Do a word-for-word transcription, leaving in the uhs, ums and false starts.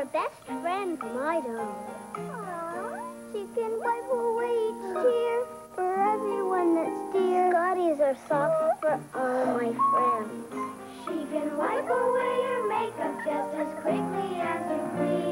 best friend for my dog. Aww. She can wipe away each tear for everyone that's dear. Scotties are soft for all my friends. She can wipe away your makeup just as quickly as you please.